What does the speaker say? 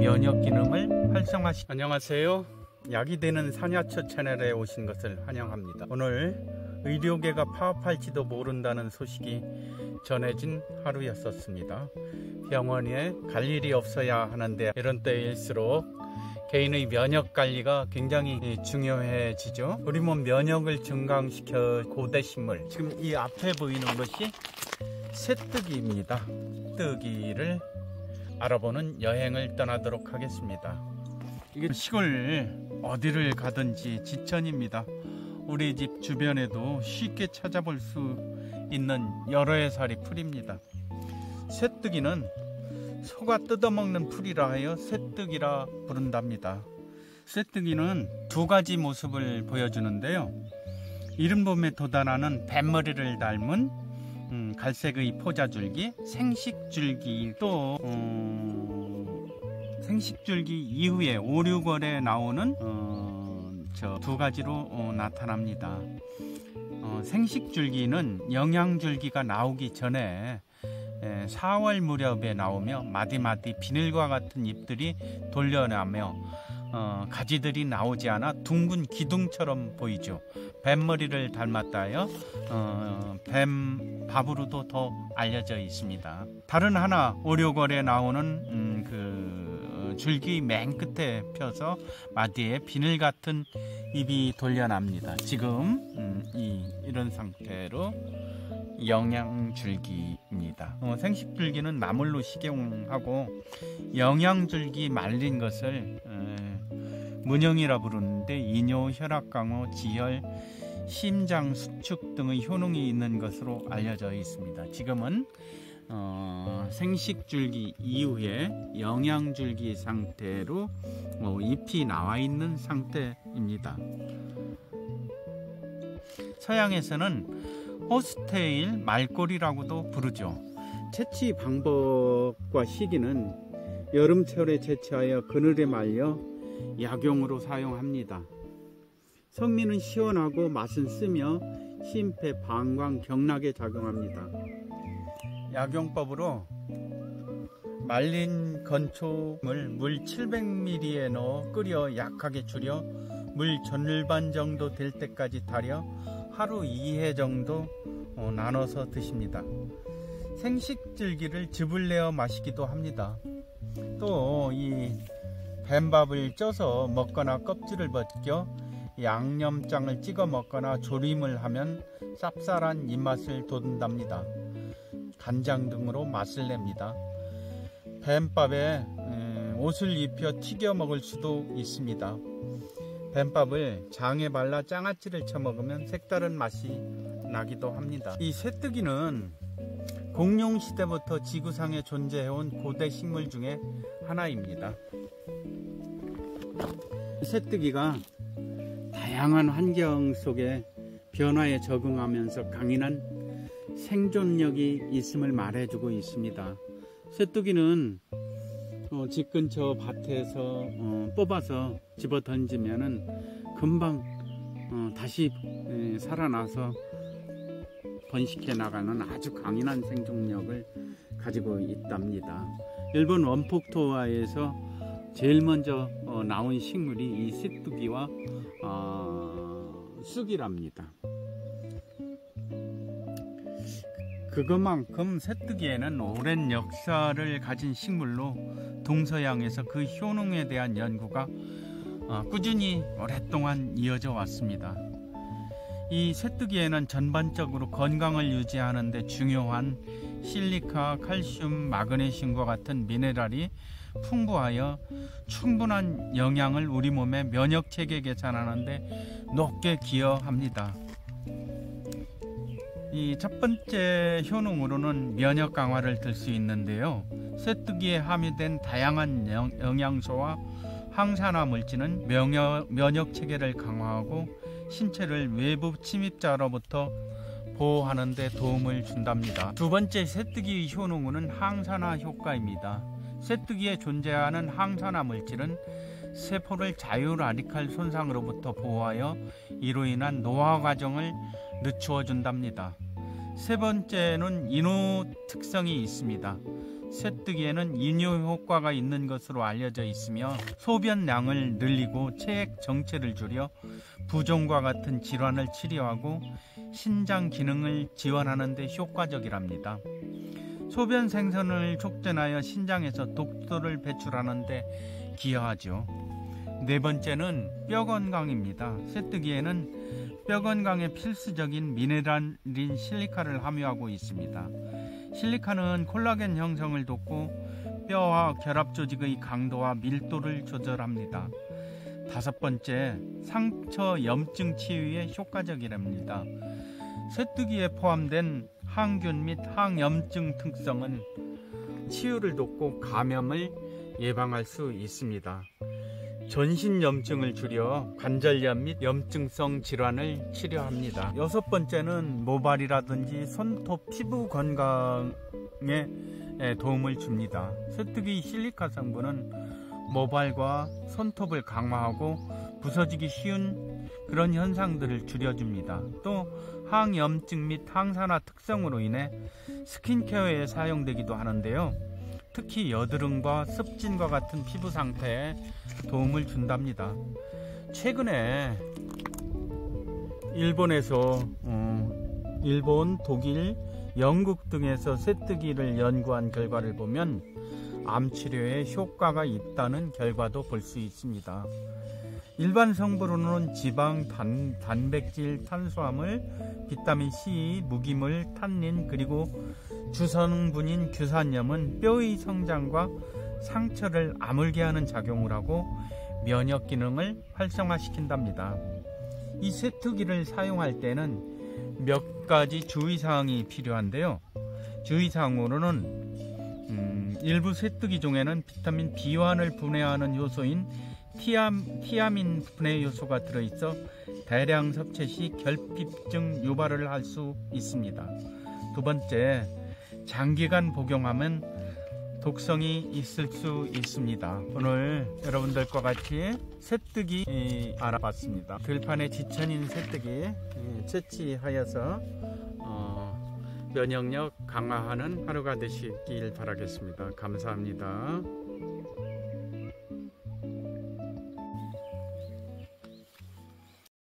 면역 기능을 활성화시킵니다. 안녕하세요. 약이 되는 사냐처 채널에 오신 것을 환영합니다. 오늘 의료계가 파업할지도 모른다는 소식이 전해진 하루였었습니다. 병원에 갈 일이 없어야 하는데 이런 때일수록 개인의 면역 관리가 굉장히 중요해지죠. 우리 몸 면역을 증강시켜 고대식물, 지금 이 앞에 보이는 것이 새뜨기입니다. 새뜨기를 알아보는 여행을 떠나도록 하겠습니다. 이게 시골 어디를 가든지 지천입니다. 우리 집 주변에도 쉽게 찾아볼 수 있는 여러 해살이 풀입니다. 새뜨기는 소가 뜯어먹는 풀이라 하여 새뜨기라 부른답니다. 새뜨기는 두 가지 모습을 보여주는데요. 이른 봄에 돋아나는 뱃머리를 닮은 갈색의 포자줄기, 생식줄기, 또 생식줄기 이후에 5, 6월에 나오는 저 두 가지로 나타납니다. 생식줄기는 영양줄기가 나오기 전에 4월 무렵에 나오며 마디마디 비늘과 같은 잎들이 돌려나며 가지들이 나오지 않아 둥근 기둥처럼 보이죠. 뱀머리를 닮았다여 뱀밥으로도 더 알려져 있습니다. 다른 하나 5, 6월에 나오는 그 줄기 맨 끝에 펴서 마디에 비늘 같은 잎이 돌려납니다. 지금 이런 상태로 영양줄기입니다. 생식줄기는 나물로 식용하고 영양줄기 말린 것을 문영이라 부르는데 이뇨, 혈압강호, 지혈, 심장 수축 등의 효능이 있는 것으로 알려져 있습니다. 지금은 생식줄기 이후에 영양줄기 상태로 잎이 나와 있는 상태입니다. 서양에서는 호스테일 말꼬리라고도 부르죠. 채취 방법과 시기는 여름철에 채취하여 그늘에 말려 약용으로 사용합니다. 성미는 시원하고 맛은 쓰며 심폐, 방광, 경락에 작용합니다. 약용법으로 말린 건초물 물 700ml에 넣어 끓여 약하게 줄여 물 전반 정도 될 때까지 달여 하루 2회 정도 나눠서 드십니다. 생식줄기를 즙을 내어 마시기도 합니다. 또 이 뱀밥을 쪄서 먹거나 껍질을 벗겨 양념장을 찍어 먹거나 조림을 하면 쌉쌀한 입맛을 돋운답니다. 간장 등으로 맛을 냅니다. 뱀밥에 옷을 입혀 튀겨 먹을 수도 있습니다. 뱀밥을 장에 발라 장아찌를 쳐먹으면 색다른 맛이 나기도 합니다. 이 새뜨기는 공룡시대부터 지구상에 존재해온 고대 식물 중에 하나입니다. 새뜨기가 다양한 환경 속에 변화에 적응하면서 강인한 생존력이 있음을 말해주고 있습니다. 새뜨기는 집 근처 밭에서 뽑아서 집어 던지면은 금방 다시 살아나서 번식해 나가는 아주 강인한 생존력을 가지고 있답니다. 일본 원폭토화에서 제일 먼저 나온 식물이 이 새뜨기와 쑥이랍니다. 그것만큼 새뜨기에는 오랜 역사를 가진 식물로 동서양에서 그 효능에 대한 연구가 꾸준히 오랫동안 이어져 왔습니다. 이 새뜨기에는 전반적으로 건강을 유지하는 데 중요한 실리카, 칼슘, 마그네슘과 같은 미네랄이 풍부하여 충분한 영양을 우리 몸의 면역체계 개선하는 데 높게 기여합니다. 이 첫 번째 효능으로는 면역 강화를 들 수 있는데요. 새뜨기에 함유된 다양한 영양소와 항산화 물질은 면역 체계를 강화하고 신체를 외부 침입자로부터 보호하는 데 도움을 준답니다. 두 번째 새뜨기의 효능은 항산화 효과입니다. 새뜨기에 존재하는 항산화 물질은 세포를 자유라디칼 손상으로부터 보호하여 이로 인한 노화 과정을 늦추어 준답니다. 세 번째는 인후 특성이 있습니다. 쇠뜨기에는 이뇨 효과가 있는 것으로 알려져 있으며 소변량을 늘리고 체액 정체를 줄여 부종과 같은 질환을 치료하고 신장 기능을 지원하는 데 효과적이랍니다. 소변 생선을 촉진하여 신장에서 독소를 배출하는 데 기여하죠. 네 번째는 뼈 건강입니다. 쇠뜨기에는 뼈 건강에 필수적인 미네랄인 실리카를 함유하고 있습니다. 실리카는 콜라겐 형성을 돕고 뼈와 결합 조직의 강도와 밀도를 조절합니다. 다섯 번째, 상처 염증 치유에 효과적이랍니다. 쇠뜨기에 포함된 항균 및 항염증 특성은 치유를 돕고 감염을 예방할 수 있습니다. 전신 염증을 줄여 관절염 및 염증성 질환을 치료합니다. 여섯 번째는 모발이라든지 손톱 피부 건강에 도움을 줍니다. 쇠뜨기 실리카 성분은 모발과 손톱을 강화하고 부서지기 쉬운 그런 현상들을 줄여줍니다. 또 항염증 및 항산화 특성으로 인해 스킨케어에 사용되기도 하는데요. 특히 여드름과 습진과 같은 피부 상태에 도움을 준답니다. 최근에 일본에서 일본, 독일, 영국 등에서 쇠뜨기를 연구한 결과를 보면 암 치료에 효과가 있다는 결과도 볼 수 있습니다. 일반 성분으로는 지방, 단백질, 탄수화물, 비타민 C, 무기물, 탄닌, 그리고 주성분인 규산염은 뼈의 성장과 상처를 아물게 하는 작용을 하고 면역 기능을 활성화시킨답니다. 이 쇠뜨기를 사용할 때는 몇 가지 주의사항이 필요한데요. 주의사항으로는 일부 쇠뜨기 중에는 비타민 B1을 분해하는 요소인 티아민 분해 요소가 들어있어 대량 섭취 시 결핍증 유발을 할 수 있습니다. 두 번째, 장기간 복용하면 독성이 있을 수 있습니다. 오늘 여러분들과 같이 쇠뜨기 알아봤습니다. 들판에 지천인 쇠뜨기 채취하여서 면역력 강화하는 하루가 되시길 바라겠습니다. 감사합니다.